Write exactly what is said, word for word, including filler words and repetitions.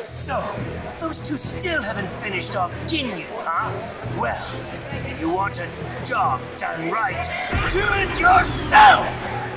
So, those two still haven't finished off Ginyu, huh? Well, if you want a job done right, do it yourself!